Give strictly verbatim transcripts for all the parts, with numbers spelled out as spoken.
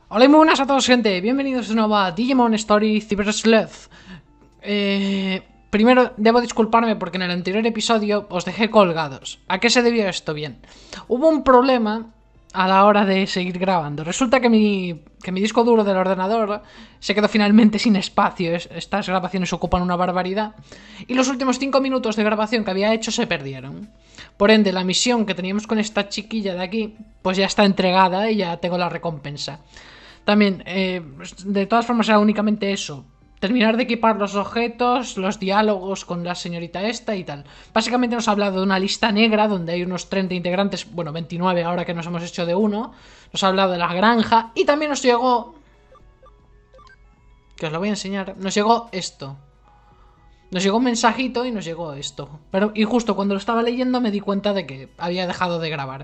Hola y muy buenas a todos, gente. Bienvenidos de nuevo a Digimon Story Cyber Sleuth. Eh, primero debo disculparme porque en el anterior episodio os dejé colgados. ¿A qué se debió esto? Bien, hubo un problema a la hora de seguir grabando. Resulta que mi, que mi disco duro del ordenador se quedó finalmente sin espacio. Estas grabaciones ocupan una barbaridad. Y los últimos cinco minutos de grabación que había hecho se perdieron. Por ende, la misión que teníamos con esta chiquilla de aquí, pues ya está entregada y ya tengo la recompensa. También, eh, de todas formas era únicamente eso. Terminar de equipar los objetos, los diálogos con la señorita esta y tal. Básicamente nos ha hablado de una lista negra donde hay unos treinta integrantes, bueno, veintinueve ahora que nos hemos hecho de uno. Nos ha hablado de la granja y también nos llegó... que os lo voy a enseñar. Nos llegó esto. Nos llegó un mensajito y nos llegó esto. Pero, y justo cuando lo estaba leyendo me di cuenta de que había dejado de grabar.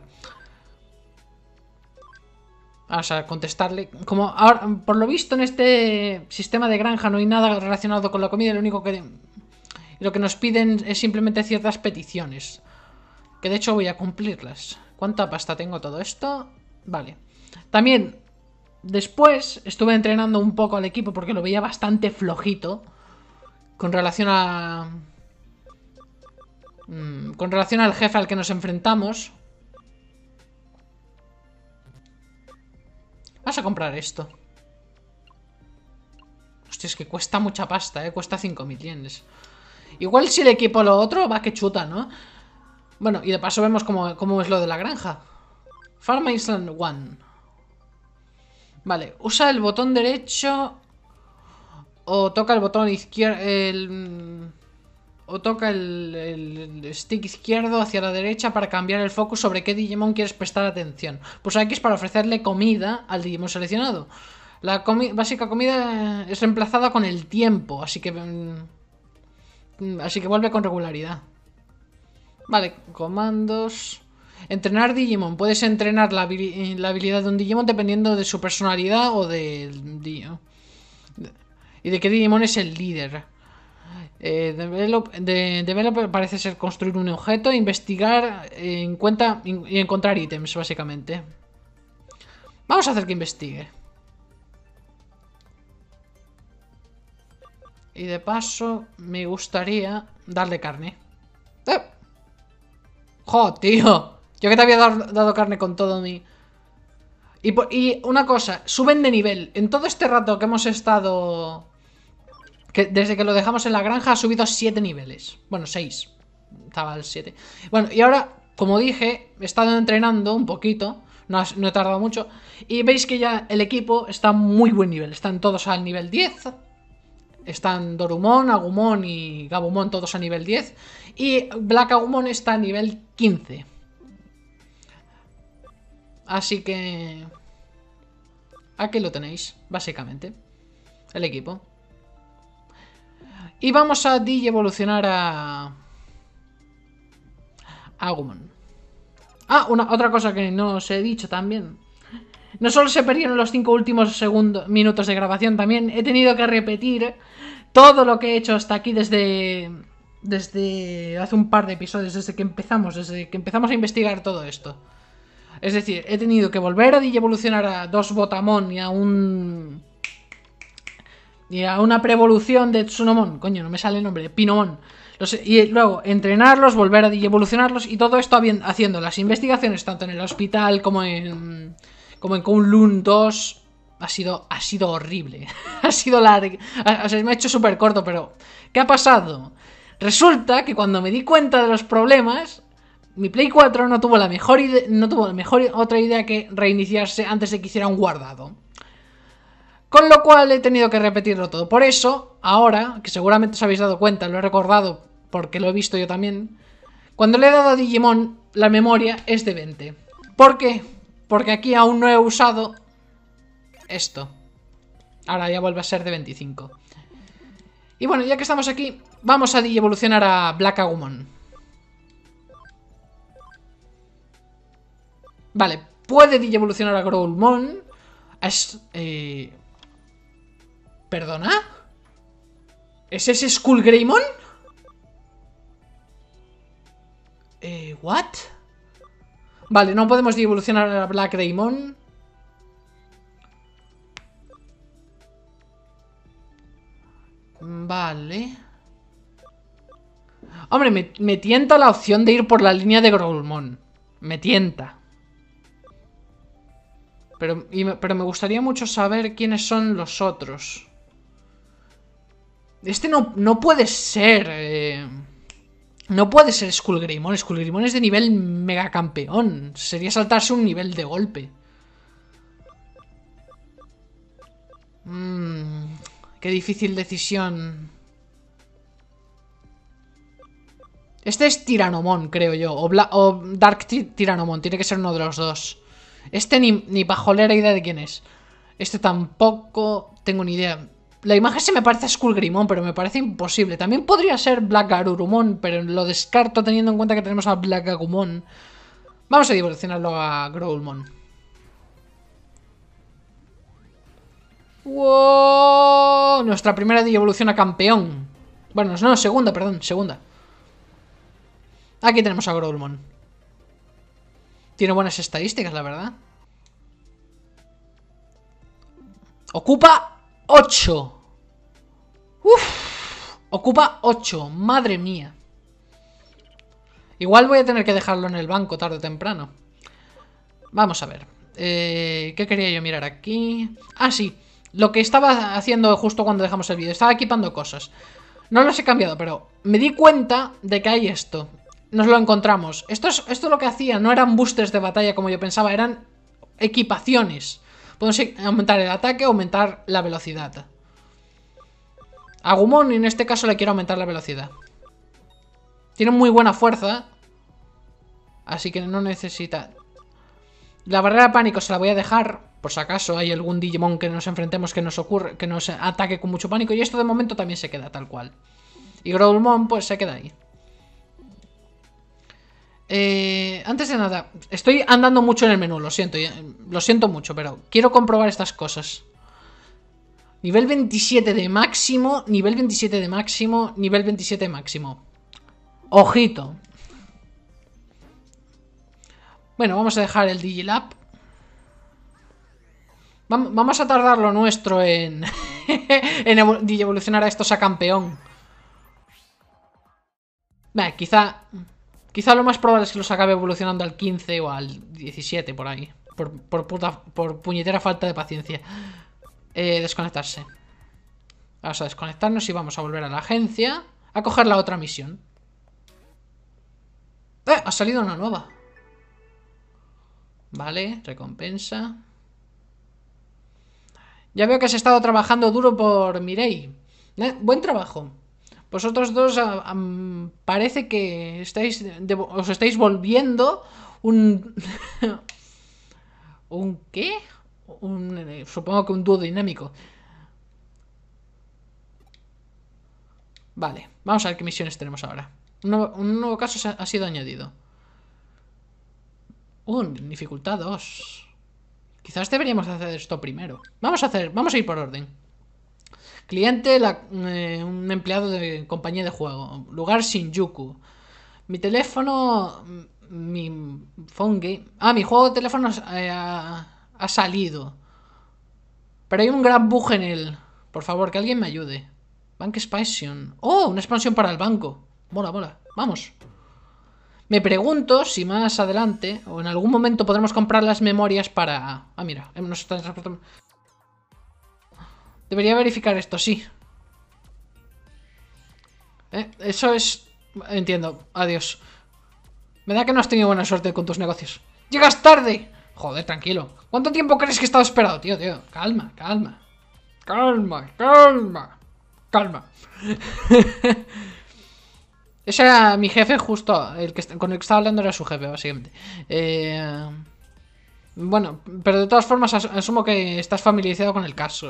Vamos a contestarle. Como ahora, por lo visto en este sistema de granja no hay nada relacionado con la comida, lo único que lo que nos piden es simplemente ciertas peticiones. Que de hecho voy a cumplirlas. ¿Cuánta pasta tengo todo esto? Vale. También, después estuve entrenando un poco al equipo porque lo veía bastante flojito. Con relación a... Mmm, con relación al jefe al que nos enfrentamos. Vas a comprar esto. Hostia, es que cuesta mucha pasta, eh. Cuesta cinco mil yenes. Igual si le equipo lo otro, va que chuta, ¿no? Bueno, y de paso vemos cómo, cómo es lo de la granja. Farm Island One. Vale, usa el botón derecho o toca el botón izquierdo. El... O toca el, el stick izquierdo hacia la derecha para cambiar el foco sobre qué Digimon quieres prestar atención. Pues aquí es para ofrecerle comida al Digimon seleccionado. La comi básica comida es reemplazada con el tiempo, así que... Mmm, así que vuelve con regularidad. Vale, comandos... Entrenar Digimon. Puedes entrenar la, habil la habilidad de un Digimon dependiendo de su personalidad o del Digimon. Y de qué Digimon es el líder. Eh, develop, de, develop parece ser construir un objeto, investigar, eh, en cuenta y encontrar ítems, básicamente. Vamos a hacer que investigue. Y de paso, me gustaría darle carne. ¡Eh! ¡Jo, tío! Yo que te había dado, dado carne con todo mi... Y, por, y una cosa, suben de nivel. En todo este rato que hemos estado... Que desde que lo dejamos en la granja ha subido siete niveles. Bueno, seis. Estaba al siete. Bueno, y ahora, como dije, he estado entrenando un poquito. No, no he tardado mucho. Y veis que ya el equipo está a muy buen nivel. Están todos al nivel diez. Están Dorumon, Agumon y Gabumon todos a nivel diez. Y Black Agumon está a nivel quince. Así que... aquí lo tenéis, básicamente. El equipo. Y vamos a digievolucionar a... Agumon. Ah, una, otra cosa que no os he dicho también. No solo se perdieron los cinco últimos segundos, minutos de grabación, también he tenido que repetir todo lo que he hecho hasta aquí desde... Desde hace un par de episodios, desde que empezamos, desde que empezamos a investigar todo esto. Es decir, he tenido que volver a digievolucionar a dos Botamon y a un... Y a una preevolución de Tsunomon. Coño, no me sale el nombre. Pinomon. Los, y luego entrenarlos, volver a evolucionarlos. Y todo esto haciendo las investigaciones tanto en el hospital como en... Como en Kowloon dos. Ha sido, ha sido horrible. Ha sido largo. O sea, me ha hecho súper corto, pero... ¿Qué ha pasado? Resulta que cuando me di cuenta de los problemas... Mi Play cuatro no tuvo la mejor idea... No tuvo la mejor otra idea que reiniciarse antes de que hiciera un guardado. Con lo cual he tenido que repetirlo todo. Por eso, ahora, que seguramente os habéis dado cuenta, lo he recordado porque lo he visto yo también. Cuando le he dado a Digimon, la memoria es de veinte. ¿Por qué? Porque aquí aún no he usado esto. Ahora ya vuelve a ser de veinticinco. Y bueno, ya que estamos aquí, vamos a digievolucionar a Black Agumon. Vale, puede digievolucionar a Growlmon. Es... Eh... ¿Perdona? ¿Es ese Skullgreymon? Eh, ¿what? Vale, no podemos evolucionar a Black Greymon. Vale. Hombre, me, me tienta la opción de ir por la línea de Growlmon. Me tienta. Pero, y me, pero me gustaría mucho saber quiénes son los otros. Este no, no puede ser... Eh, no puede ser Skullgreymon. Skullgreymon es de nivel mega campeón. Sería saltarse un nivel de golpe. Mmm... Qué difícil decisión. Este es Tyrannomon, creo yo. O, Bla o Dark Tyrannomon. Tiene que ser uno de los dos. Este ni, ni pajolera idea de quién es. Este tampoco tengo ni idea. La imagen se me parece a Skullgreymon, pero me parece imposible. También podría ser Black Garurumon, pero lo descarto teniendo en cuenta que tenemos a Black Agumon. Vamos a evolucionarlo a Growlmon. ¡Wow! Nuestra primera evolución a campeón. Bueno, no, segunda, perdón, segunda. Aquí tenemos a Growlmon. Tiene buenas estadísticas, la verdad. Ocupa ocho. Uf. Ocupa ocho. Madre mía. Igual voy a tener que dejarlo en el banco tarde o temprano. Vamos a ver. Eh, ¿Qué quería yo mirar aquí? Ah, sí. Lo que estaba haciendo justo cuando dejamos el vídeo. Estaba equipando cosas. No los he cambiado, pero me di cuenta de que hay esto. Nos lo encontramos. Esto es, esto lo que hacía. No eran boosters de batalla como yo pensaba. Eran equipaciones. Podemos aumentar el ataque o aumentar la velocidad. A Agumon en este caso le quiero aumentar la velocidad. Tiene muy buena fuerza. Así que no necesita... La barrera de pánico se la voy a dejar. Por si acaso hay algún Digimon que nos enfrentemos que nos ocurre, que nos ataque con mucho pánico. Y esto de momento también se queda tal cual. Y Growlmon pues se queda ahí. Eh, antes de nada, estoy andando mucho en el menú, lo siento, lo siento mucho, pero quiero comprobar estas cosas. Nivel veintisiete de máximo, nivel veintisiete de máximo, nivel veintisiete de máximo. Ojito. Bueno, vamos a dejar el Digilab. Vamos a tardar lo nuestro en, en evolucionar a estos a campeón. Bah, quizá... Quizá lo más probable es que los acabe evolucionando al quince o al diecisiete, por ahí. Por, por, puta, por puñetera falta de paciencia. Eh, desconectarse. Vamos a desconectarnos y vamos a volver a la agencia. A coger la otra misión. ¡Eh! Ha salido una nueva. Vale, recompensa. Ya veo que has estado trabajando duro por Mireille. Eh, buen trabajo. Vosotros dos um, parece que estáis de, os estáis volviendo un... ¿Un qué? Un, eh, supongo que un dúo dinámico. Vale, vamos a ver qué misiones tenemos ahora. Un nuevo, un nuevo caso ha sido añadido. Uh, dificultad dos. Quizás deberíamos hacer esto primero. Vamos a hacer, vamos a ir por orden. Cliente, la, eh, un empleado de compañía de juego. Lugar Shinjuku. Mi teléfono... Mi phone game... Ah, mi juego de teléfono eh, ha, ha salido. Pero hay un gran bug en él. Por favor, que alguien me ayude. Bank Expansion. Oh, una expansión para el banco. Mola, mola. Vamos. Me pregunto si más adelante o en algún momento podremos comprar las memorias para... Ah, mira. Nos están transportando... Debería verificar esto, sí. ¿Eh? Eso es... Entiendo. Adiós. Me da que no has tenido buena suerte con tus negocios. ¡Llegas tarde! Joder, tranquilo. ¿Cuánto tiempo crees que he estado esperado, tío, tío? Calma, calma. Calma, calma. Calma. Ese era mi jefe justo. El que, con el que estaba hablando era su jefe, básicamente. Eh... Bueno, pero de todas formas asumo que estás familiarizado con el caso.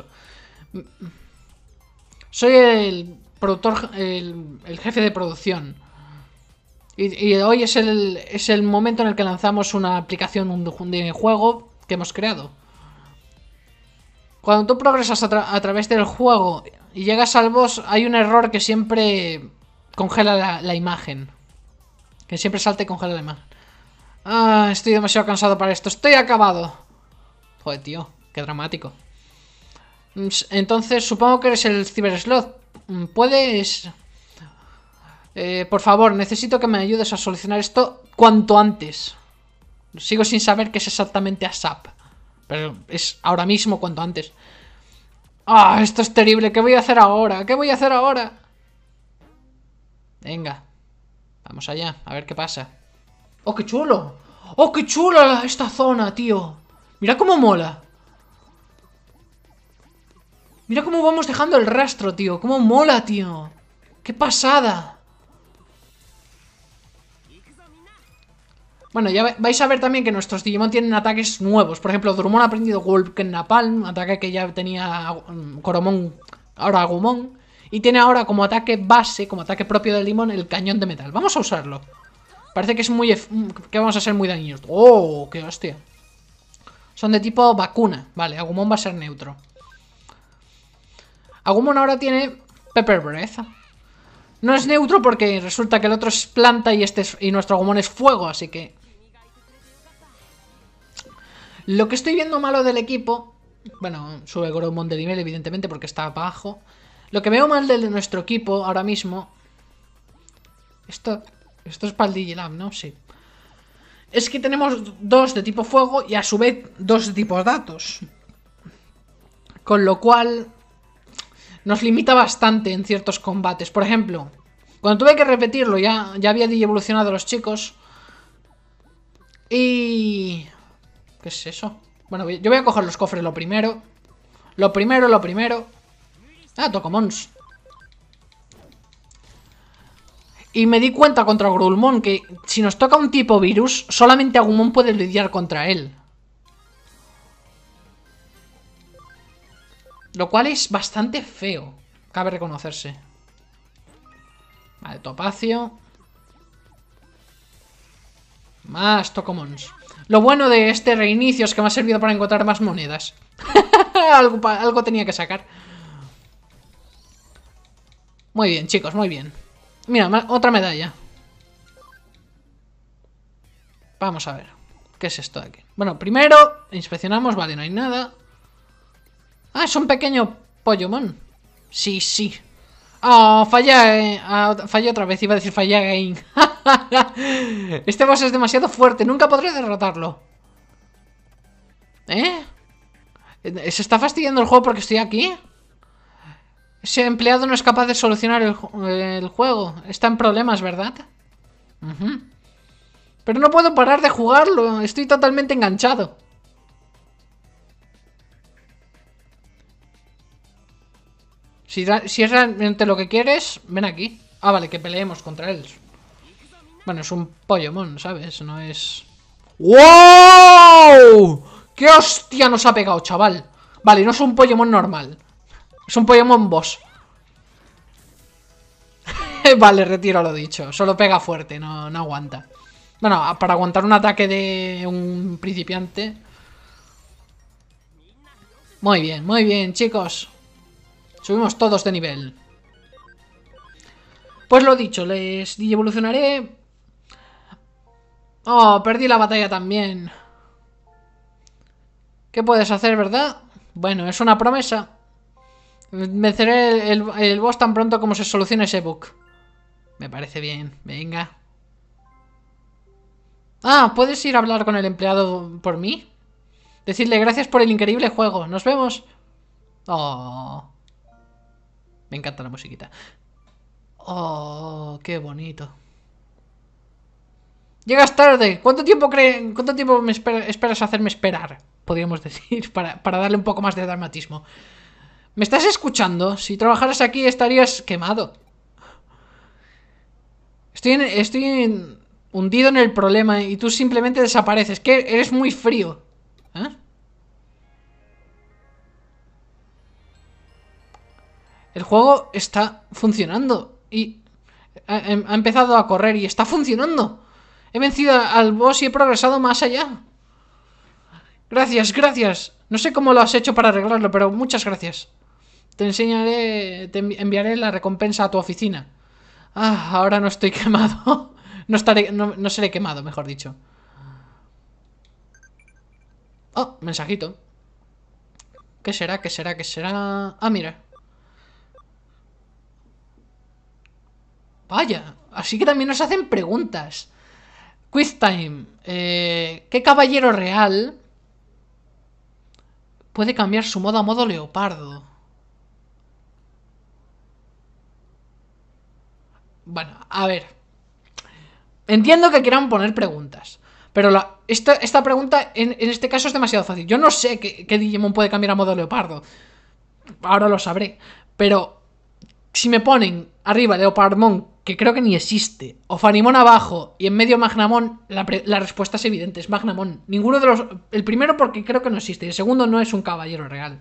Soy el productor, el, el jefe de producción. Y, y hoy es el, es el momento en el que lanzamos una aplicación, un, un juego que hemos creado. Cuando tú progresas a, tra a través del juego y llegas al boss, hay un error que siempre congela la, la imagen. Que siempre salta y congela la imagen. Ah, estoy demasiado cansado para esto. Estoy acabado. Joder, tío, qué dramático. Entonces, supongo que eres el Cyber Slot. ¿Puedes...? Eh, por favor, necesito que me ayudes a solucionar esto cuanto antes. Sigo sin saber qué es exactamente ASAP. Pero es ahora mismo, cuanto antes. ¡Ah! Esto es terrible. ¿Qué voy a hacer ahora? ¿Qué voy a hacer ahora? Venga. Vamos allá. A ver qué pasa. ¡Oh, qué chulo! ¡Oh, qué chulo esta zona, tío! Mira cómo mola. Mira cómo vamos dejando el rastro, tío. Cómo mola, tío. ¡Qué pasada! Bueno, ya vais a ver también que nuestros Digimon tienen ataques nuevos. Por ejemplo, Drumon ha aprendido Vulcan Napalm, ataque que ya tenía um, Coromon, ahora Agumon. Y tiene ahora como ataque base, como ataque propio del Digimon, el cañón de metal. Vamos a usarlo. Parece que es muy que vamos a ser muy dañinos. ¡Oh, qué hostia! Son de tipo vacuna. Vale, Agumon va a ser neutro. Agumon ahora tiene Pepper Breath. No es neutro porque resulta que el otro es planta y este es, y nuestro Agumon es fuego, así que... Lo que estoy viendo malo del equipo... Bueno, sube Goromon de nivel, evidentemente, porque está abajo. Lo que veo mal de nuestro equipo ahora mismo... Esto... Esto es para el Digilab, ¿no? Sí. Es que tenemos dos de tipo fuego y a su vez dos de tipo datos. Con lo cual... Nos limita bastante en ciertos combates. Por ejemplo, cuando tuve que repetirlo, ya, ya había evolucionado a los chicos. Y... ¿Qué es eso? Bueno, yo voy a coger los cofres lo primero. Lo primero, lo primero. Ah, Tocomons. Y me di cuenta contra Grulmon que si nos toca un tipo virus, solamente Agumon puede lidiar contra él. Lo cual es bastante feo. Cabe reconocerse. Vale, Topacio. Más Tocomons. Lo bueno de este reinicio es que me ha servido para encontrar más monedas. algo, algo tenía que sacar. Muy bien, chicos, muy bien. Mira, otra medalla. Vamos a ver. ¿Qué es esto de aquí? Bueno, primero inspeccionamos. Vale, no hay nada. Ah, es un pequeño Pollomon. Sí, sí. Oh, fallé. Ah, fallé otra vez. Iba a decir fallé again. Este boss es demasiado fuerte. Nunca podré derrotarlo. ¿Eh? ¿Se está fastidiando el juego porque estoy aquí? Ese empleado no es capaz de solucionar el, el juego. Está en problemas, ¿verdad? Uh-huh. Pero no puedo parar de jugarlo. Estoy totalmente enganchado. Si, si es realmente lo que quieres, ven aquí. Ah, vale, que peleemos contra él. Bueno, es un Pollomon, ¿sabes? No es... ¡Wow! ¡Qué hostia nos ha pegado, chaval! Vale, no es un Pollomon normal. Es un Pollomon boss. Vale, retiro lo dicho. Solo pega fuerte, no, no aguanta. Bueno, para aguantar un ataque de un principiante. Muy bien, muy bien, chicos. Subimos todos de nivel. Pues lo dicho, les evolucionaré. Oh, perdí la batalla también. ¿Qué puedes hacer, verdad? Bueno, es una promesa. Venceré el, el, el boss tan pronto como se solucione ese bug. Me parece bien, venga. Ah, ¿puedes ir a hablar con el empleado por mí? Decirle gracias por el increíble juego. Nos vemos. Oh. Me encanta la musiquita. Oh, qué bonito. Llegas tarde. ¿Cuánto tiempo creen? ¿Cuánto tiempo me espera, esperas hacerme esperar? Podríamos decir, para, para darle un poco más de dramatismo. ¿Me estás escuchando? Si trabajaras aquí estarías quemado. Estoy, en, estoy en, hundido en el problema y tú simplemente desapareces. Que eres muy frío. ¿Eh? El juego está funcionando y ha, ha empezado a correr y está funcionando. He vencido al boss y he progresado más allá. Gracias, gracias. No sé cómo lo has hecho para arreglarlo, pero muchas gracias. Te enseñaré, te enviaré la recompensa a tu oficina. Ah, ahora no estoy quemado. No estaré, no, no seré quemado, mejor dicho. Oh, mensajito. ¿Qué será? ¿Qué será? ¿Qué será? Ah, mira. Vaya, así que también nos hacen preguntas. Quiz time. Eh, ¿Qué caballero real puede cambiar su modo a modo leopardo? Bueno, a ver. Entiendo que quieran poner preguntas. Pero la, esta, esta pregunta en, en este caso es demasiado fácil. Yo no sé qué, qué Digimon puede cambiar a modo leopardo. Ahora lo sabré. Pero si me ponen arriba Leopardmon, que creo que ni existe, o Fanimon abajo y en medio Magnamon, la, la respuesta es evidente, es Magnamon. Ninguno de los... El primero porque creo que no existe. Y el segundo no es un caballero real.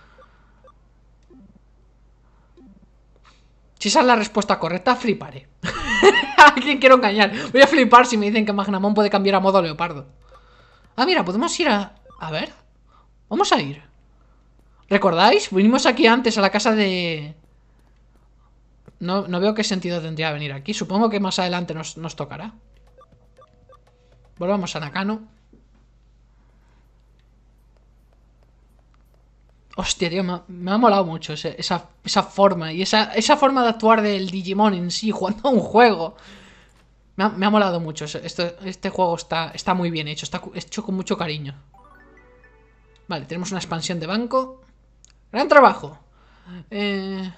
Si esa es la respuesta correcta, fliparé. ¿A quién quiero engañar? Voy a flipar si me dicen que Magnamon puede cambiar a modo leopardo. Ah, mira, podemos ir a... A ver. Vamos a ir. ¿Recordáis? Vinimos aquí antes a la casa de... No, no veo qué sentido tendría venir aquí. Supongo que más adelante nos, nos tocará. Volvamos a Nakano. Hostia, tío, me ha, me ha molado mucho ese, esa, esa forma. Y esa, esa forma de actuar del Digimon en sí, jugando a un juego. Me ha, me ha molado mucho. Este, este juego está, está muy bien hecho. Está hecho con mucho cariño. Vale, tenemos una expansión de banco. Gran trabajo. Eh...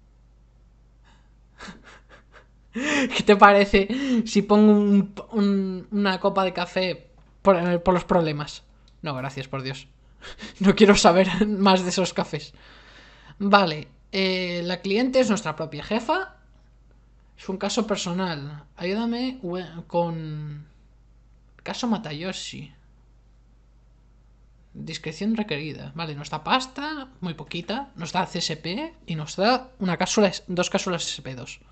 ¿Qué te parece si pongo un, un, una copa de café por, por los problemas? No, gracias, por Dios. No quiero saber más de esos cafés. Vale, eh, la cliente es nuestra propia jefa. Es un caso personal. Ayúdame con... Caso Matayoshi. Discreción requerida. Vale, nos da pasta, muy poquita. Nos da C S P y nos da una cápsula, dos cápsulas S P dos.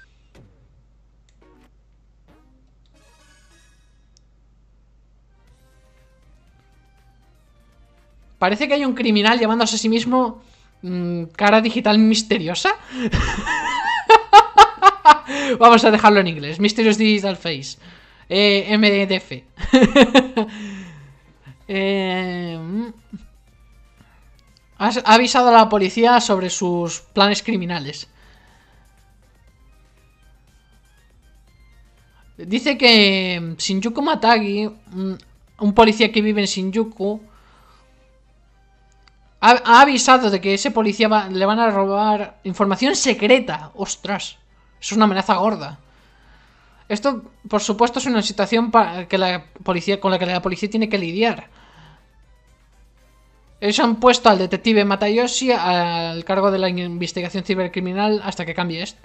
Parece que hay un criminal llamándose a sí mismo mmm, cara digital misteriosa. Vamos a dejarlo en inglés. Mysterious Digital Face. Eh, M D F. eh, ha avisado a la policía sobre sus planes criminales. Dice que Shinjuku Matagi, un policía que vive en Shinjuku, ha, ha avisado de que ese policía va, le van a robar información secreta. ¡Ostras! Es una amenaza gorda. Esto, por supuesto, es una situación para que la policía, con la que la policía tiene que lidiar. Ellos han puesto al detective Matayoshi al cargo de la investigación cibercriminal hasta que cambie esto.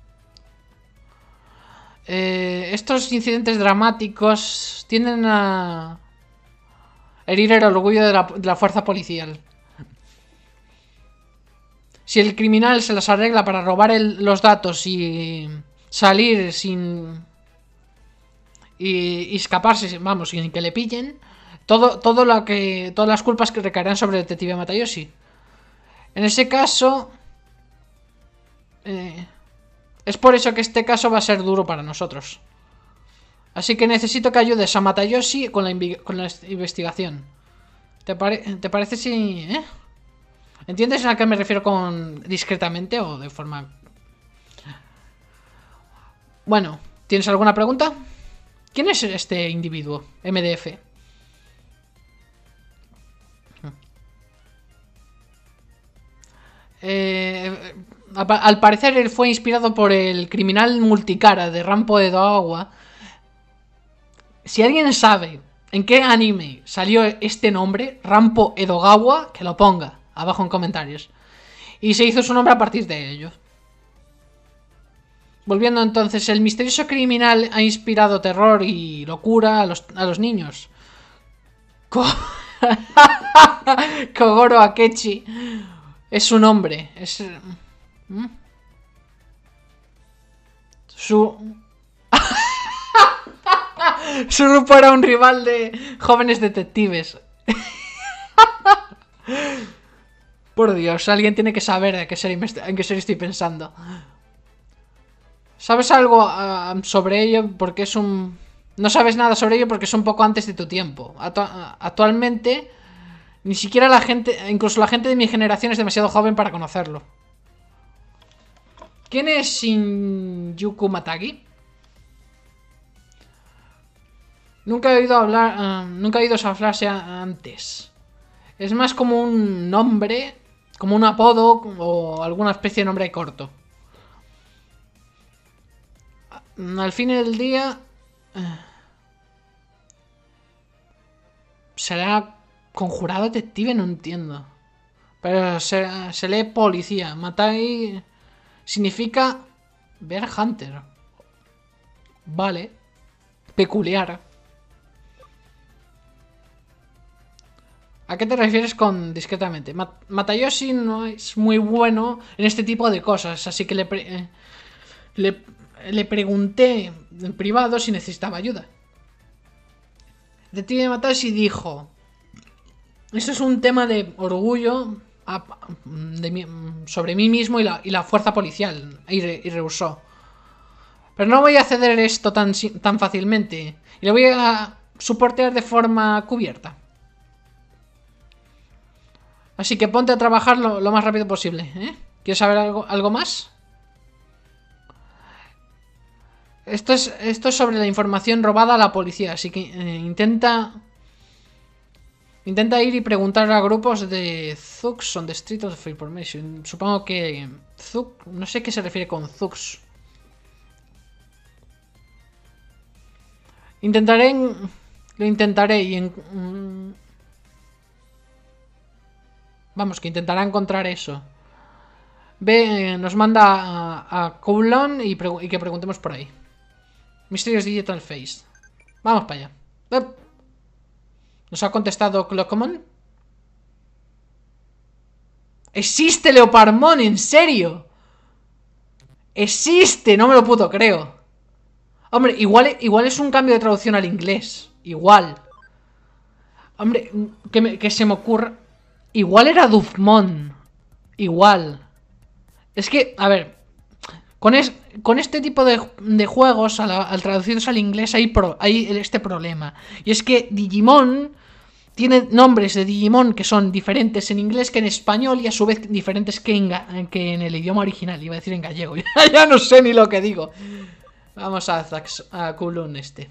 Eh, estos incidentes dramáticos tienden a herir el orgullo de la, de la fuerza policial. Si el criminal se las arregla para robar el, los datos y salir sin... Y, y escaparse, vamos, sin que le pillen, todo, todo lo que, todas las culpas que recaerán sobre el detective Matayoshi. En ese caso... Eh, es por eso que este caso va a ser duro para nosotros. Así que necesito que ayudes a Matayoshi con la, con la investigación. ¿Te, pare, ¿Te parece si...? ¿Eh? ¿Entiendes a qué me refiero con discretamente o de forma...? Bueno, ¿tienes alguna pregunta? ¿Quién es este individuo? M D F. Eh, al parecer él fue inspirado por el criminal multicara de Rampo Edogawa. Si alguien sabe en qué anime salió este nombre, Rampo Edogawa, que lo ponga abajo en comentarios. Y se hizo su nombre a partir de ello. Volviendo entonces, el misterioso criminal ha inspirado terror y locura a los, a los niños. Ko Kogoro Akechi es su nombre. Es... ¿Mm? Su... Su grupo era un rival de jóvenes detectives. Por Dios, alguien tiene que saber de qué serie, en qué serie estoy pensando. ¿Sabes algo uh, sobre ello? Porque es un... No sabes nada sobre ello porque es un poco antes de tu tiempo. Actu actualmente, ni siquiera la gente, incluso la gente de mi generación es demasiado joven para conocerlo. ¿Quién es Shinjuku Matagi? Nunca he oído hablar, uh, nunca he oído esa frase antes. Es más como un nombre, como un apodo o alguna especie de nombre corto. Al fin del día... Uh, ¿será conjurado detective? No entiendo. Pero se, se lee policía. Matai significa ver hunter. Vale. Peculiar. ¿A qué te refieres con discretamente? Matayoshi no es muy bueno en este tipo de cosas, así que le, pre eh, le, le pregunté en privado si necesitaba ayuda. Detective Matayoshi dijo: esto es un tema de orgullo a, de mi, sobre mí mismo y la, y la fuerza policial, y, re, y rehusó. Pero no voy a ceder esto tan, tan fácilmente, y lo voy a soportar de forma cubierta. Así que ponte a trabajar lo, lo más rápido posible, ¿eh? ¿Quieres saber algo, algo más? Esto es, esto es sobre la información robada a la policía, así que eh, intenta... Intenta ir y preguntar a grupos de thugs on the street of information. Supongo que... Zug... No sé qué se refiere con thugs. Intentaré... Lo intentaré y... En, vamos, que intentará encontrar eso. Ve, nos manda a, a Kowloon y, y que preguntemos por ahí. Mysterious Digital Face. Vamos para allá. ¿Nos ha contestado Clocomon? ¡Existe Leopardmon! ¿En serio? ¡Existe! No me lo puto creo. Hombre, igual, igual es un cambio de traducción al inglés. Igual. Hombre, que, me, que se me ocurra... Igual era Dufmon. Igual. Es que, a ver... Con, es, con este tipo de, de juegos, al, al traducirlos al inglés, hay, pro, hay este problema. Y es que Digimon tiene nombres de Digimon que son diferentes en inglés que en español y a su vez diferentes que en, que en el idioma original. Iba a decir en gallego. Ya no sé ni lo que digo. Vamos a, a Kowloon este.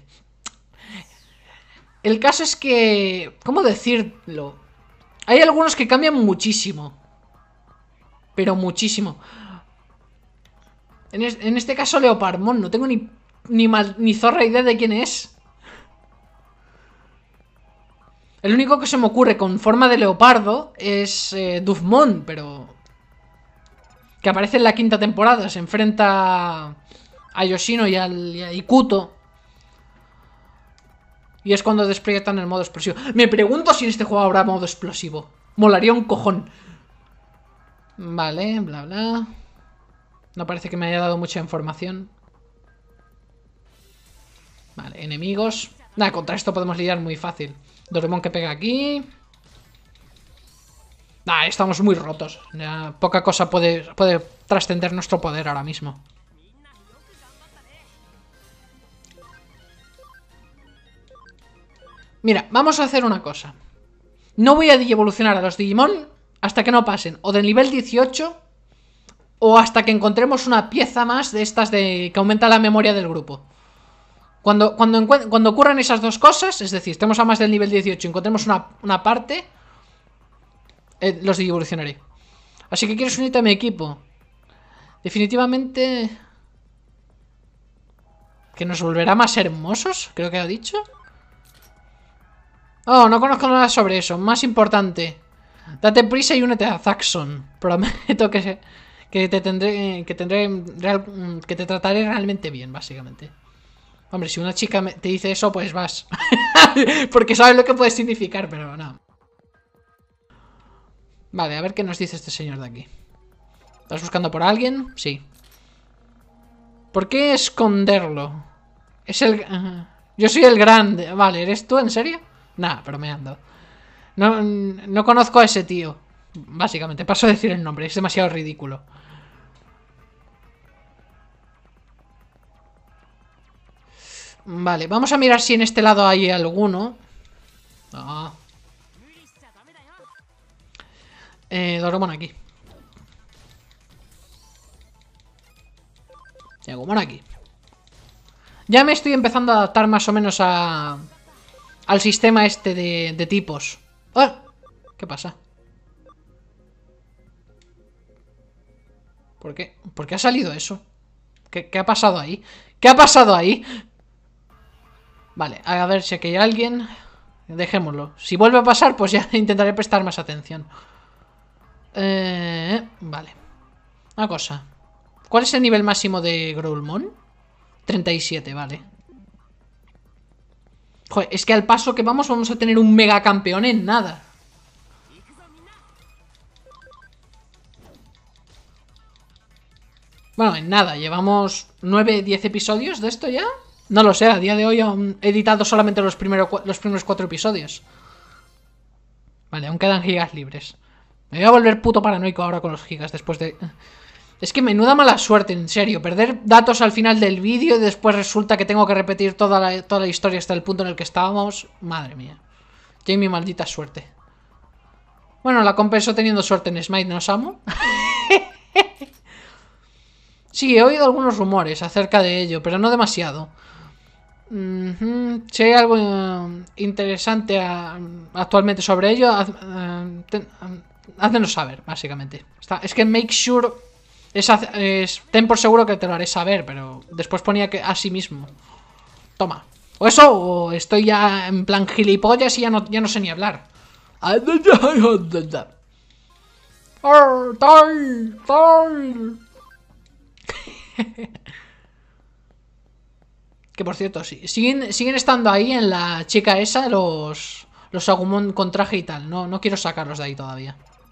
El caso es que... ¿Cómo decirlo? Hay algunos que cambian muchísimo. Pero muchísimo. En, es, en este caso Leopardmon. No tengo ni, ni, mal, ni zorra idea de quién es. El único que se me ocurre con forma de leopardo es eh, Dufmon, pero... Que aparece en la quinta temporada. Se enfrenta a Yoshino y, al, y a Ikuto. Y es cuando desplegan el modo explosivo. Me pregunto si en este juego habrá modo explosivo. Molaría un cojón. Vale, bla bla. No parece que me haya dado mucha información. Vale, enemigos. Nada, contra esto podemos lidiar muy fácil. Doraemon que pega aquí. Nah, estamos muy rotos. Ya, poca cosa puede, puede trascender nuestro poder ahora mismo. Mira, vamos a hacer una cosa. No voy a evolucionar a los Digimon hasta que no pasen o del nivel dieciocho o hasta que encontremos una pieza más de estas de que aumenta la memoria del grupo. Cuando, cuando, cuando ocurran esas dos cosas, es decir, estemos a más del nivel dieciocho y encontremos una, una parte, eh, los evolucionaré. Así que quieres unirte a mi equipo. Definitivamente... ¿Que nos volverá más hermosos? Creo que ha dicho. Oh, no conozco nada sobre eso. Más importante, date prisa y únete a Zaxxon. Prometo que, que te tendré, que tendré real, que te trataré realmente bien, básicamente. Hombre, si una chica te dice eso, pues vas. Porque sabes lo que puede significar, pero no. Vale, a ver qué nos dice este señor de aquí. ¿Estás buscando por alguien? Sí. ¿Por qué esconderlo? Es el... Uh, yo soy el grande. Vale, ¿eres tú? ¿En serio? Nah, bromeando. No, no conozco a ese tío. Básicamente, paso a decir el nombre. Es demasiado ridículo. Vale, vamos a mirar si en este lado hay alguno. Ah. Eh, Doraemon aquí. Megumon aquí. Ya me estoy empezando a adaptar más o menos a... al sistema este de, de tipos. ¡Ah! ¿Qué pasa? ¿Por qué? ¿Por qué ha salido eso? ¿Qué, qué ha pasado ahí? ¿Qué ha pasado ahí? Vale, a ver si aquí hay alguien. Dejémoslo. Si vuelve a pasar, pues ya intentaré prestar más atención. Eh, vale. Una cosa. ¿Cuál es el nivel máximo de Growlmon? treinta y siete, vale. Joder, es que al paso que vamos vamos a tener un mega campeón en nada. Bueno, en nada, llevamos nueve, diez episodios de esto ya. No lo sé, a día de hoy aún he editado solamente los, primero, los primeros cuatro episodios. Vale, aún quedan gigas libres. Me voy a volver puto paranoico ahora con los gigas después de... Es que menuda mala suerte, en serio. Perder datos al final del vídeo y después resulta que tengo que repetir toda la, toda la historia hasta el punto en el que estábamos. Madre mía. Ya mi maldita suerte. Bueno, la compenso teniendo suerte en Smite, ¿no, Samu? Sí, he oído algunos rumores acerca de ello, pero no demasiado. Uh-huh. Si hay algo uh, interesante uh, actualmente sobre ello, haz, uh, ten, uh, haznos saber, básicamente. Está, es que make sure... Es, es, ten por seguro que te lo haré saber, pero después ponía que a sí mismo. Toma. O eso, o estoy ya en plan gilipollas y ya no, ya no sé ni hablar. Que por cierto, sí, siguen, siguen estando ahí en la chica esa los, los Agumon con traje y tal. No, no quiero sacarlos de ahí todavía.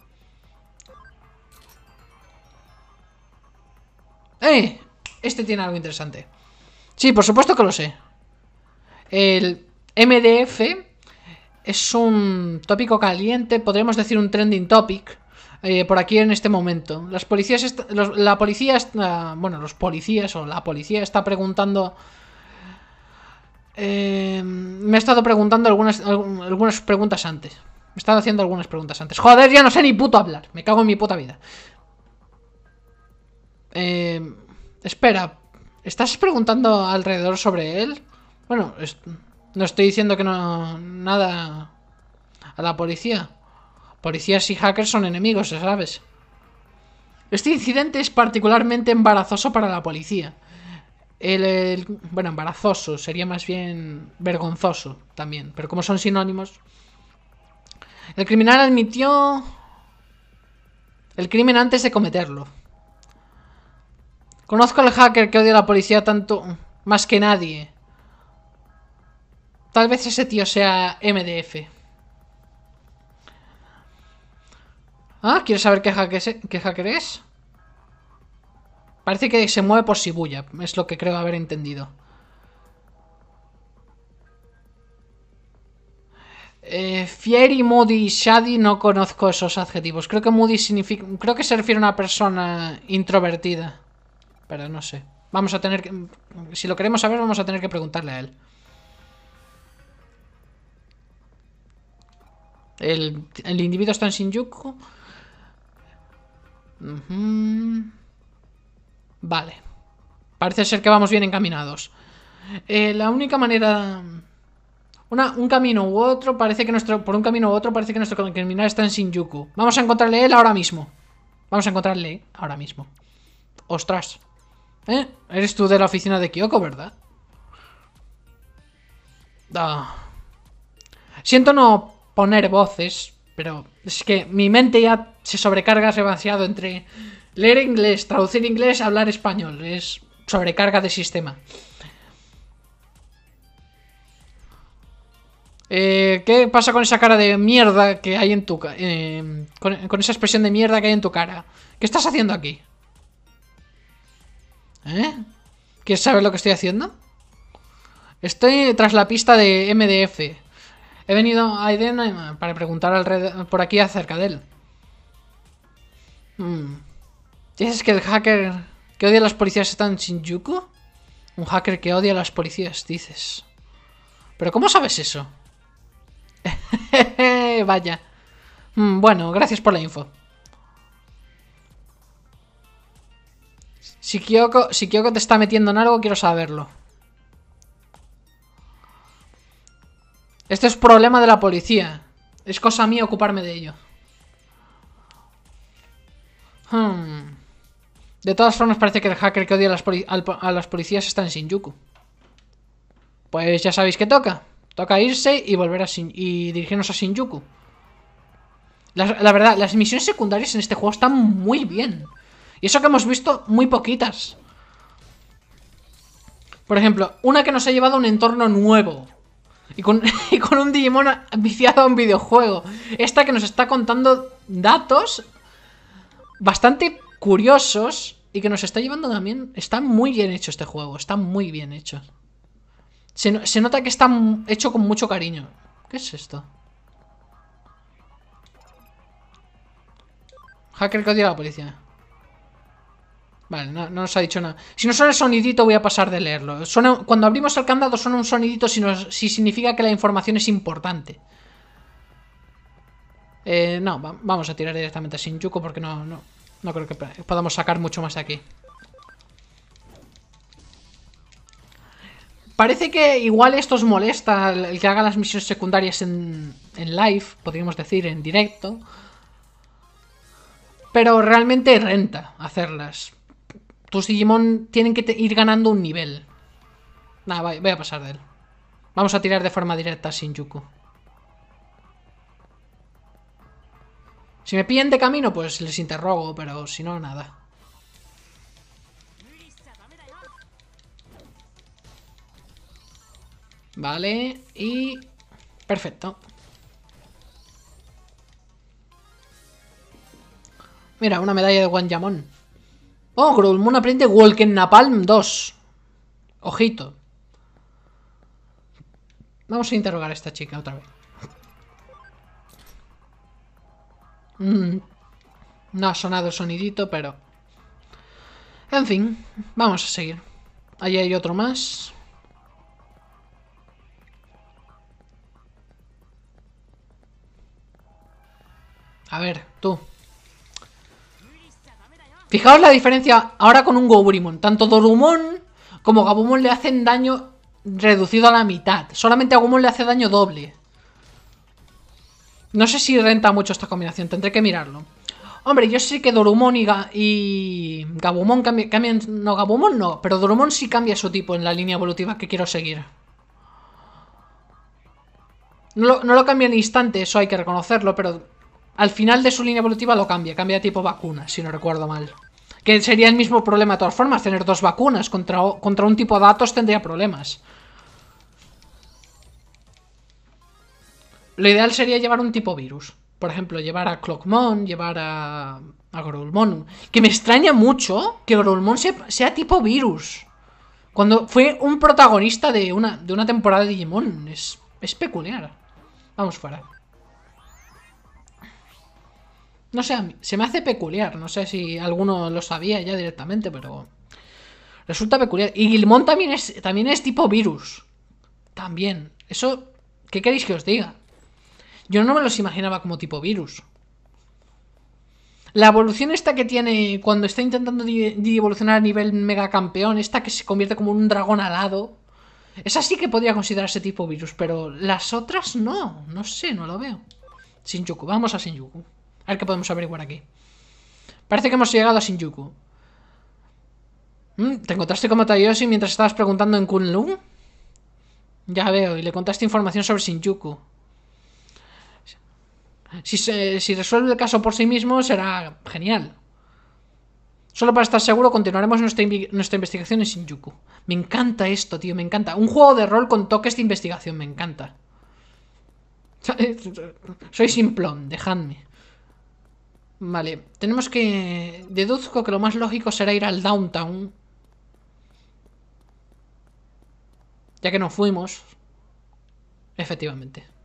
¡Eh! Este tiene algo interesante. Sí, por supuesto que lo sé. El M D F es un tópico caliente, podríamos decir un trending topic, eh, por aquí en este momento. Las policías, los, la policía, está, bueno, los policías o la policía está preguntando... Eh, me he estado preguntando algunas, algunas preguntas antes. Me he estado haciendo algunas preguntas antes. Joder, ya no sé ni puto hablar. Me cago en mi puta vida. Eh, espera, ¿estás preguntando alrededor sobre él? Bueno, es, no estoy diciendo que no... Nada... A la policía. Policías y hackers son enemigos, ¿sabes? Este incidente es particularmente embarazoso para la policía. El, el... Bueno, embarazoso. Sería más bien vergonzoso también. Pero como son sinónimos... El criminal admitió... el crimen antes de cometerlo. Conozco al hacker que odia a la policía tanto... más que nadie. Tal vez ese tío sea M D F. Ah, ¿quieres saber qué hacker es? ¿Qué hacker es? Parece que se mueve por Shibuya. Es lo que creo haber entendido. Eh, Fieri, Moody y Shady no conozco esos adjetivos. Creo que Moody significa... Creo que se refiere a una persona introvertida. Pero no sé. Vamos a tener que... Si lo queremos saber, vamos a tener que preguntarle a él. El, el individuo está en Shinjuku. Uh-huh. Vale. Parece ser que vamos bien encaminados. Eh, la única manera... Una, un camino u otro parece que nuestro... Por un camino u otro parece que nuestro criminal está en Shinjuku. Vamos a encontrarle él ahora mismo. Vamos a encontrarle ahora mismo. Ostras. ¿Eh? Eres tú de la oficina de Kyoko, ¿verdad? Ah. Siento no poner voces, pero es que mi mente ya se sobrecarga demasiado entre leer inglés, traducir inglés, hablar español. Es sobrecarga de sistema. Eh, ¿Qué pasa con esa cara de mierda que hay en tu cara? Eh, con, con esa expresión de mierda que hay en tu cara. ¿Qué estás haciendo aquí? ¿Eh? ¿Quieres saber lo que estoy haciendo? Estoy tras la pista de M D F. He venido a Eden para preguntar alrededor, por aquí acerca de él. Hmm. ¿Dices que el hacker que odia a las policías está en Shinjuku? Un hacker que odia a las policías, dices. ¿Pero cómo sabes eso? Vaya. Hmm, bueno, gracias por la info. Si Kyoko, si Kyoko te está metiendo en algo, quiero saberlo. Esto es problema de la policía. Es cosa mía ocuparme de ello. Hmm. De todas formas, parece que el hacker que odia a las, a las policías está en Shinjuku. Pues ya sabéis que toca. Toca irse y volver a Shin y dirigirnos a Shinjuku. La, la verdad, las misiones secundarias en este juego están muy bien. Y eso que hemos visto muy poquitas. Por ejemplo, una que nos ha llevado a un entorno nuevo. Y con, y con un Digimon viciado a un videojuego. Esta que nos está contando datos bastante curiosos. Y que nos está llevando también. Está muy bien hecho este juego. Está muy bien hecho. Se, se nota que está hecho con mucho cariño. ¿Qué es esto? Hacker que odia a la policía. Vale, no, no nos ha dicho nada. Si no suena el sonidito voy a pasar de leerlo. Suena, cuando abrimos el candado suena un sonidito si, nos, si significa que la información es importante. Eh, no, va, vamos a tirar directamente a Shinjuku porque no, no, no creo que podamos sacar mucho más de aquí. Parece que igual esto os molesta el que haga las misiones secundarias en, en live, podríamos decir, en directo. Pero realmente renta hacerlas. Tus Digimon tienen que ir ganando un nivel. Nada, voy, voy a pasar de él. Vamos a tirar de forma directa a Shinjuku. Si me pillan de camino, pues les interrogo, pero si no, nada. Vale, y... perfecto. Mira, una medalla de Wanjamon. Oh, Growlmon aprende Walken Napalm dos. Ojito. Vamos a interrogar a esta chica otra vez. Mm, no ha sonado el sonidito, pero... en fin, vamos a seguir. Ahí hay otro más. A ver, tú. Fijaos la diferencia ahora con un Goburimon. Tanto Dorumon como Gabumon le hacen daño reducido a la mitad. Solamente a Agumon le hace daño doble. No sé si renta mucho esta combinación, tendré que mirarlo. Hombre, yo sé que Dorumon y, Ga y Gabumon cambian, cambian... No, Gabumon no, pero Dorumon sí cambia su tipo en la línea evolutiva que quiero seguir. No lo, no lo cambia en instante, eso hay que reconocerlo, pero... al final de su línea evolutiva lo cambia, cambia tipo vacuna, si no recuerdo mal. Que sería el mismo problema de todas formas, tener dos vacunas contra, contra un tipo de datos tendría problemas. Lo ideal sería llevar un tipo virus. Por ejemplo, llevar a Clockmon, llevar a, a Growlmon. Que me extraña mucho que Growlmon sea, sea tipo virus. Cuando fue un protagonista de una, de una temporada de Digimon. Es, es peculiar. Vamos fuera. No sé, se me hace peculiar. No sé si alguno lo sabía ya directamente, pero... resulta peculiar. Y Guilmon también es, también es tipo virus. También. Eso... ¿qué queréis que os diga? Yo no me los imaginaba como tipo virus. La evolución esta que tiene cuando está intentando evolucionar a nivel mega campeón, esta que se convierte como un dragón alado, esa sí que podría considerarse tipo virus, pero las otras no. No sé, no lo veo. Shinjuku, vamos a Shinjuku. A ver qué podemos averiguar aquí. Parece que hemos llegado a Shinjuku. ¿Mm? ¿Te encontraste con Matayoshi mientras estabas preguntando en Kunlun? Ya veo, y le contaste información sobre Shinjuku. Si, se, si resuelve el caso por sí mismo, será genial. Solo para estar seguro, continuaremos nuestra, nuestra investigación en Shinjuku. Me encanta esto, tío, me encanta. Un juego de rol con toques de investigación, me encanta. Soy simplón, dejadme. Vale, tenemos que... deduzco que lo más lógico será ir al downtown. Ya que no fuimos. Efectivamente.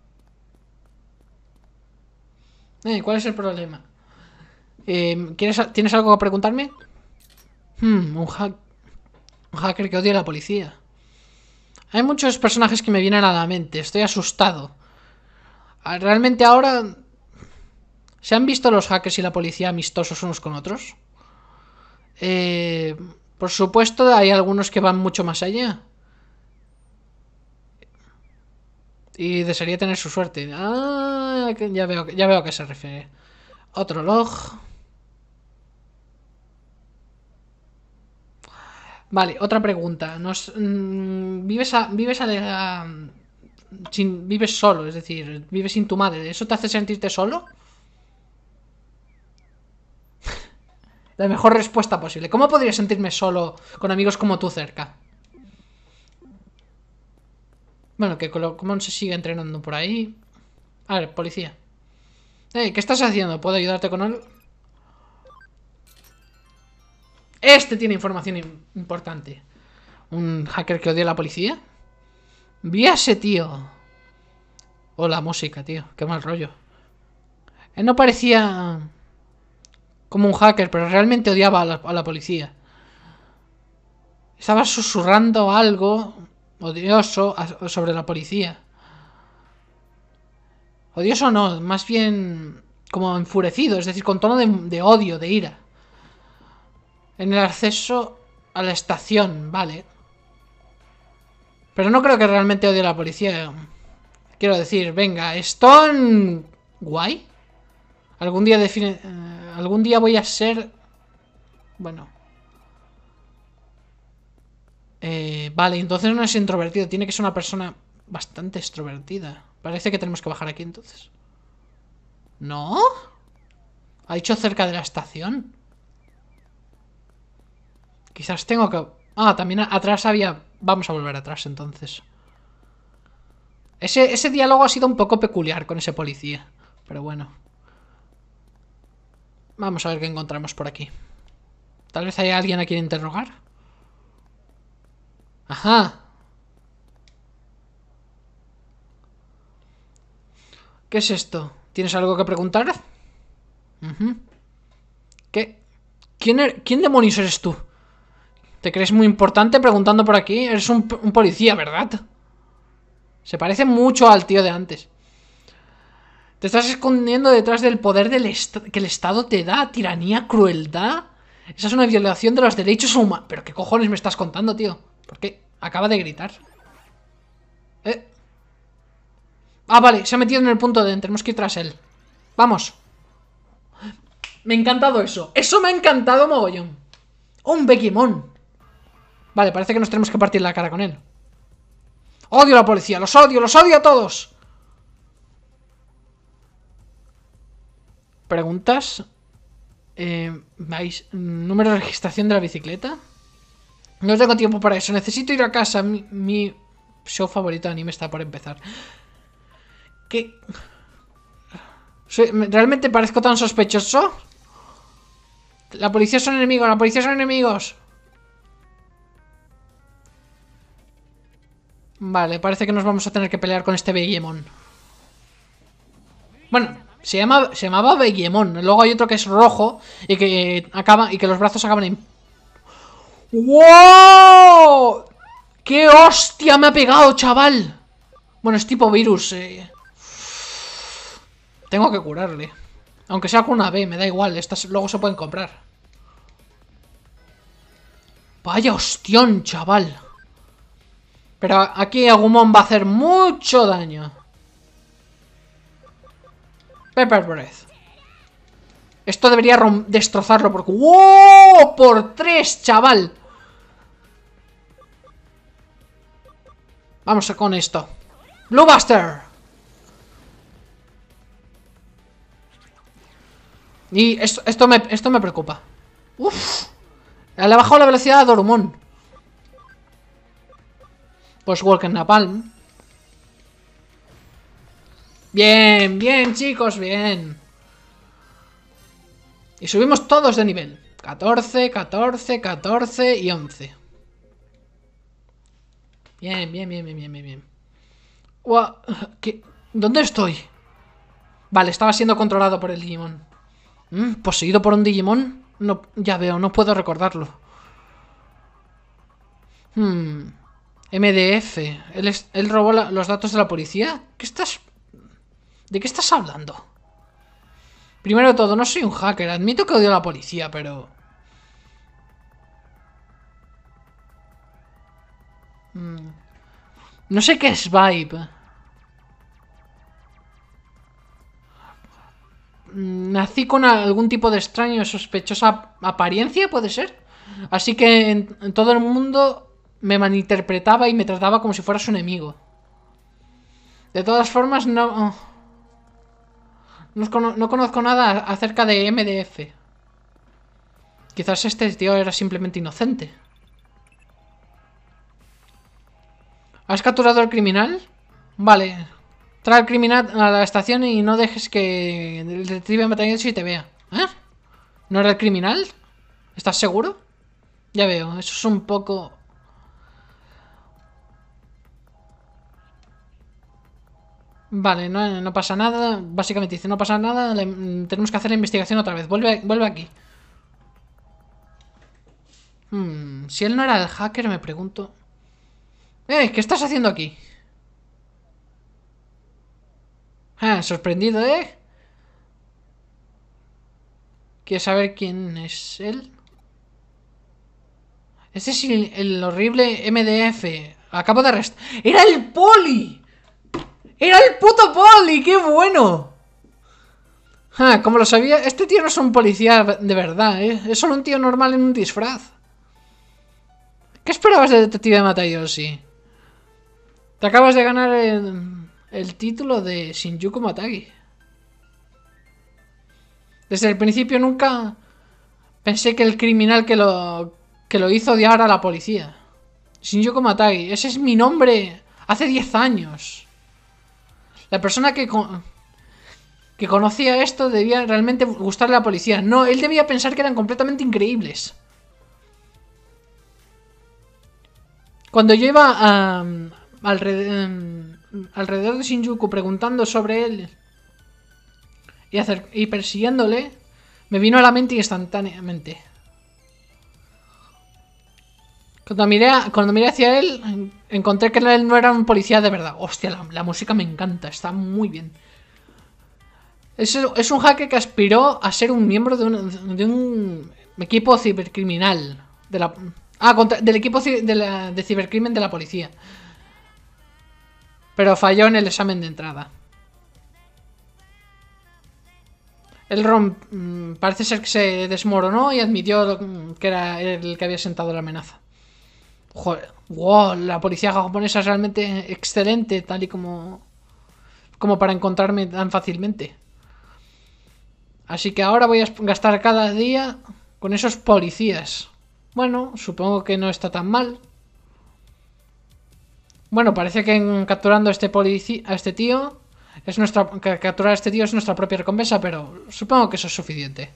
Eh, ¿cuál es el problema? Eh, ¿quieres, ¿Tienes algo que preguntarme? Hmm, un, hack, un hacker que odia a la policía. Hay muchos personajes que me vienen a la mente. Estoy asustado. Realmente ahora... ¿se han visto los hackers y la policía amistosos unos con otros? Eh, Por supuesto, hay algunos que van mucho más allá. Y desearía tener su suerte. Ah, ya veo, ya veo a qué se refiere. Otro log. Vale, otra pregunta. Nos, mmm, ¿Vives a, vives a, a sin, vives solo, es decir, vives sin tu madre? ¿Eso te hace sentirte solo? La mejor respuesta posible. ¿Cómo podría sentirme solo con amigos como tú cerca? Bueno, que Colocomon se sigue entrenando por ahí. A ver, policía. Hey, ¿qué estás haciendo? ¿Puedo ayudarte con algo? Este tiene información importante. ¿Un hacker que odia a la policía? Vi a ese tío. Oh, la música, tío. Qué mal rollo. Él no parecía como un hacker, pero realmente odiaba a la, a la policía. Estaba susurrando algo odioso sobre la policía. Odioso no, más bien como enfurecido, es decir, con tono de, de odio, de ira. En el acceso a la estación, vale. Pero no creo que realmente odie a la policía. Quiero decir, venga, Stone... ¿Guay? Algún día define... Uh, algún día voy a ser... Bueno... Eh, vale, entonces no es introvertido. Tiene que ser una persona bastante extrovertida. Parece que tenemos que bajar aquí entonces. ¿No? ¿Ha dicho cerca de la estación? Quizás tengo que... Ah, también atrás había... Vamos a volver atrás entonces. Ese, ese diálogo ha sido un poco peculiar con ese policía. Pero bueno. Vamos a ver qué encontramos por aquí. Tal vez haya alguien a quien interrogar. Ajá. ¿Qué es esto? ¿Tienes algo que preguntar? Uh-huh. ¿Qué? ¿Quién, er... ¿Quién demonios eres tú? ¿Te crees muy importante preguntando por aquí? Eres un, un policía, ¿verdad? Se parece mucho al tío de antes. Te estás escondiendo detrás del poder del que el Estado te da. Tiranía, crueldad. Esa es una violación de los derechos humanos. ¿Pero qué cojones me estás contando, tío? ¿Por qué? Acaba de gritar. ¿Eh? Ah, vale, se ha metido en el punto de... Tenemos que ir tras él. Vamos. Me ha encantado eso. Eso me ha encantado mogollón. Un Beguimon. Vale, parece que nos tenemos que partir la cara con él. Odio a la policía, los odio, los odio a todos. ¿Preguntas? Eh, ¿Vais? ¿Número de registración de la bicicleta? No tengo tiempo para eso, necesito ir a casa. Mi, mi show favorito de anime está por empezar. ¿Qué? ¿Realmente parezco tan sospechoso? La policía son enemigos, la policía son enemigos. Vale, parece que nos vamos a tener que pelear con este Beguimon. Bueno, se, llama, se llamaba Beguimon. Luego hay otro que es rojo y que acaba y que los brazos acaban en... ¡Wow! ¡Qué hostia me ha pegado, chaval! Bueno, es tipo virus. Eh. Tengo que curarle. Aunque sea con una B, me da igual. Estas luego se pueden comprar. Vaya hostión, chaval. Pero aquí Agumon va a hacer mucho daño. Pepper Breath. Esto debería destrozarlo porque... ¡Wow! Por tres, chaval. Vamos con esto. Blue Buster. Y esto, esto, me, esto me preocupa. Uf. Le ha bajado la velocidad a Dorumon. Pues Walker Napalm. Bien, bien, chicos, bien. Y subimos todos de nivel. catorce, catorce, catorce y once. Bien, bien, bien, bien, bien, bien, bien. Wow, ¿qué? ¿Dónde estoy? Vale, estaba siendo controlado por el Digimon. ¿Mm? ¿Poseído por un Digimon? No, ya veo, no puedo recordarlo. Hmm. M D F. ¿Él, es, él robó la, los datos de la policía? ¿Qué estás...? ¿De qué estás hablando? Primero de todo, no soy un hacker. Admito que odio a la policía, pero... No sé qué es Vibe. Nací con algún tipo de extraño, sospechosa apariencia, ¿puede ser? Así que en, en todo el mundo me malinterpretaba y me trataba como si fuera su enemigo. De todas formas, no... No, no conozco nada acerca de M D F. Quizás este tío era simplemente inocente. ¿Has capturado al criminal? Vale. Trae al criminal a la estación y no dejes que el detective Matayoshi te vea. ¿Eh? ¿No era el criminal? ¿Estás seguro? Ya veo, eso es un poco... Vale, no, no pasa nada. Básicamente dice, no pasa nada. Le, tenemos que hacer la investigación otra vez. Vuelve, vuelve aquí. Hmm, si él no era el hacker, me pregunto... ¡Eh! ¿Qué estás haciendo aquí? Ah, sorprendido, ¿eh? ¿Quieres saber quién es él? Ese es el, el horrible M D F. Acabo de arrestar... ¡Era el poli! ¡Era el puto poli! ¡Qué bueno! Ah, como lo sabía, este tío no es un policía de verdad, ¿eh? Es solo un tío normal en un disfraz. ¿Qué esperabas del detective Matayoshi? Te acabas de ganar el, el título de Shinjuku Matagi. Desde el principio nunca pensé que el criminal que lo, que lo hizo odiara a la policía. Shinjuku Matagi, ese es mi nombre hace diez años. La persona que, que conocía esto debía realmente gustarle a la policía. No, él debía pensar que eran completamente increíbles. Cuando yo iba a, alrededor, alrededor de Shinjuku preguntando sobre él y, hacer, y persiguiéndole, me vino a la mente instantáneamente. Cuando miré, cuando miré hacia él, encontré que él no era un policía de verdad. Hostia, la, la música me encanta, está muy bien. Es, es un hacker que aspiró a ser un miembro de un, de un equipo cibercriminal. De la, ah, contra, del equipo de, la, de cibercrimen de la policía. Pero falló en el examen de entrada. El ROM mmm, parece ser que se desmoronó y admitió que era el que había sentado la amenaza. Joder, wow, la policía japonesa es realmente excelente, tal y como, como para encontrarme tan fácilmente. Así que ahora voy a gastar cada día con esos policías. Bueno, supongo que no está tan mal. Bueno, parece que capturando a este policía, a este tío, es nuestra, capturar a este tío es nuestra propia recompensa, pero supongo que eso es suficiente.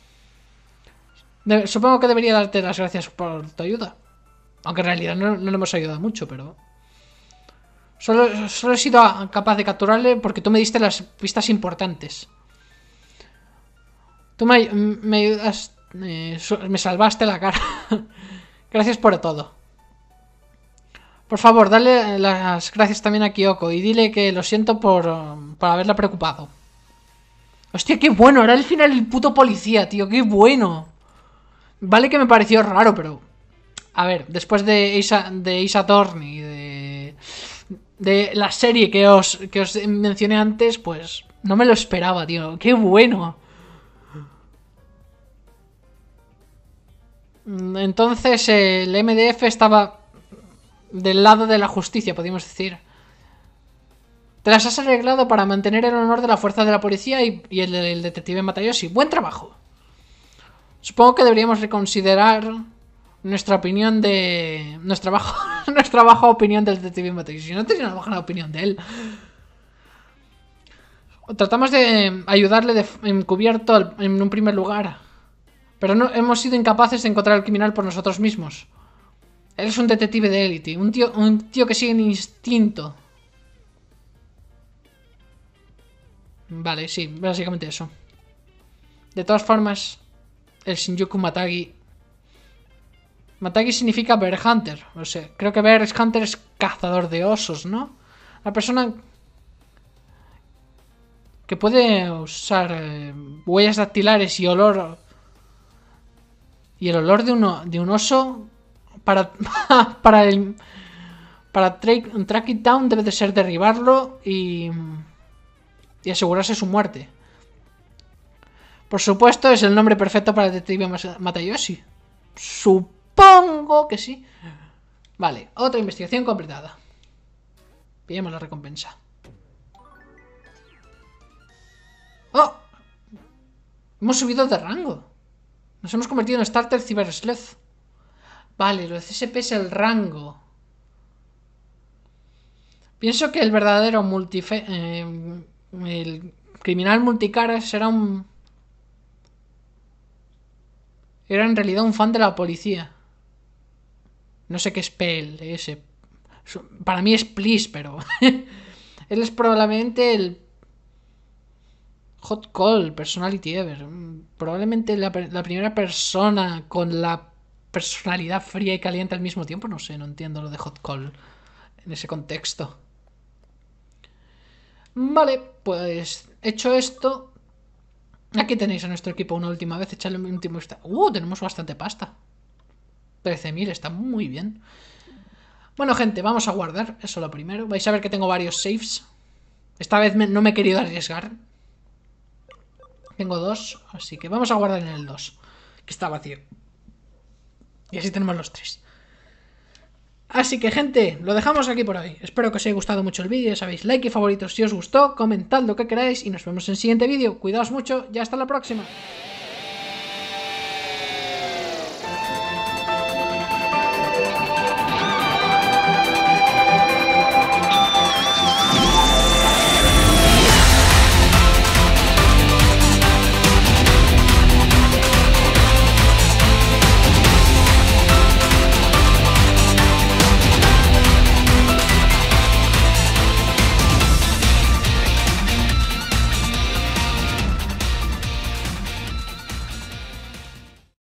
De, supongo que debería darte las gracias por tu ayuda. Aunque en realidad no, no le hemos ayudado mucho, pero... Solo, solo he sido capaz de capturarle porque tú me diste las pistas importantes. Tú me, me ayudas... Eh, me salvaste la cara. Gracias por todo. Por favor, dale las gracias también a Kyoko y dile que lo siento por, por haberla preocupado. Hostia, qué bueno. Era el final el puto policía, tío. Qué bueno. Vale que me pareció raro, pero... A ver, después de Ace, de Ace Attorney y de, de la serie que os, que os mencioné antes, pues no me lo esperaba, tío. ¡Qué bueno! Entonces el M D F estaba del lado de la justicia, podríamos decir. Te las has arreglado para mantener el honor de la fuerza de la policía y, y el del detective Matayoshi. ¡Buen trabajo! Supongo que deberíamos reconsiderar... Nuestra opinión de... Nuestra baja, nuestra baja opinión del detective Matayoshi. No tenía una baja opinión de él. Tratamos de ayudarle de encubierto en un primer lugar. Pero no hemos sido incapaces de encontrar al criminal por nosotros mismos. Él es un detective de élite. Un tío, un tío que sigue el instinto. Vale, sí, básicamente eso. De todas formas, el Shinjuku Matagi... Matagi significa Bear Hunter. O sea, creo que Bear Hunter es cazador de osos, ¿no? La persona que puede usar eh, huellas dactilares y olor... Y el olor de, uno, de un oso para, para, el, Para tra track it down debe de ser derribarlo y, y asegurarse su muerte. Por supuesto, es el nombre perfecto para el detective Matayoshi. Supongo que sí. Vale, otra investigación completada. Pillemos la recompensa. ¡Oh! Hemos subido de rango. Nos hemos convertido en Starter Cyber Sleuth. Vale, lo de C S P es el rango. Pienso que el verdadero multife... Eh, el criminal multicara será un... Era en realidad un fan de la policía. No sé qué es P L S. Para mí es Please, pero... Él es probablemente el... Hot Call, Personality Ever. Probablemente la, la primera persona con la personalidad fría y caliente al mismo tiempo. No sé, no entiendo lo de Hot Call en ese contexto. Vale, pues hecho esto, aquí tenéis a nuestro equipo una última vez. Echarle un último... Uh, tenemos bastante pasta. trece mil, está muy bien. Bueno, gente, vamos a guardar. Eso lo primero. Vais a ver que tengo varios saves. Esta vez me, no me he querido arriesgar. Tengo dos, así que vamos a guardar en el dos, que está vacío. Y así tenemos los tres. Así que, gente, lo dejamos aquí por hoy. Espero que os haya gustado mucho el vídeo. Ya sabéis, like y favoritos si os gustó. Comentad lo que queráis y nos vemos en el siguiente vídeo. Cuidaos mucho y hasta la próxima.